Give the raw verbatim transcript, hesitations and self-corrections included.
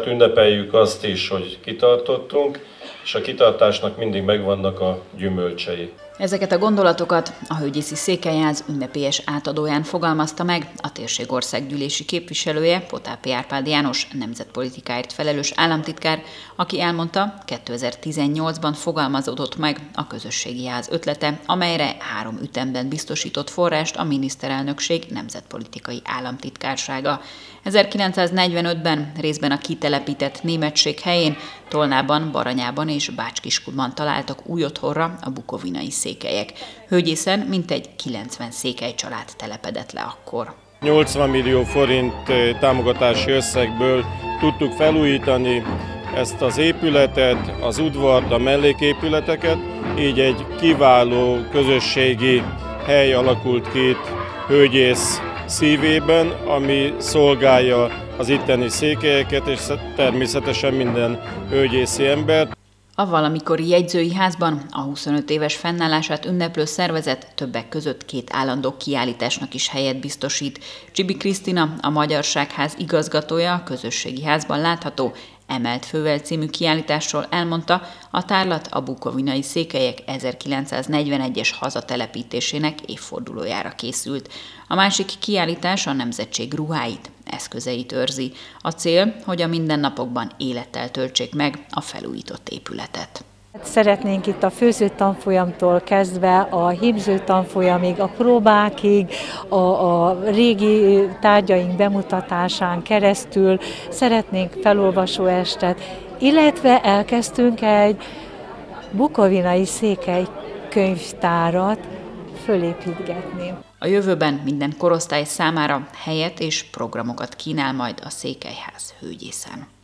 Ünnepeljük azt is, hogy kitartottunk, és a kitartásnak mindig megvannak a gyümölcsei. Ezeket a gondolatokat a Hőgyészi Székelyház ünnepélyes átadóján fogalmazta meg a térség országgyűlési képviselője, Potápi Árpád János, nemzetpolitikáért felelős államtitkár, aki elmondta, kétezer-tizennyolcban fogalmazódott meg a közösségi ház ötlete, amelyre három ütemben biztosított forrást a miniszterelnökség nemzetpolitikai államtitkársága. ezerkilencszáznegyvenötben részben a kitelepített németség helyén, Tolnában, Baranyában és Bács-Kiskudban találtak új otthonra a bukovinai székelyek. Hőgyészen mintegy kilencven székely család telepedett le akkor. nyolcvan millió forint támogatási összegből tudtuk felújítani ezt az épületet, az udvart, a melléképületeket, így egy kiváló közösségi hely alakult ki itt Hőgyész szívében, ami szolgálja az itteni székelyeket és természetesen minden hőgyészi embert. A valamikori jegyzői házban a huszonöt éves fennállását ünneplő szervezet többek között két állandó kiállításnak is helyet biztosít. Csibi Krisztina, a Magyarságház igazgatója, a közösségi házban látható Emelt Fővel című kiállításról elmondta, a tárlat a bukovinai székelyek ezerkilencszáznegyvenegyes hazatelepítésének évfordulójára készült. A másik kiállítás a nemzetség ruháit, eszközeit őrzi. A cél, hogy a mindennapokban élettel töltsék meg a felújított épületet. Szeretnénk itt a főző tanfolyamtól kezdve a hímző tanfolyamig, a próbákig, a, a régi tárgyaink bemutatásán keresztül szeretnénk felolvasóestet, illetve elkezdtünk egy bukovinai székely könyvtárat fölépítgetni. A jövőben minden korosztály számára helyet és programokat kínál majd a Székelyház Hőgyészen.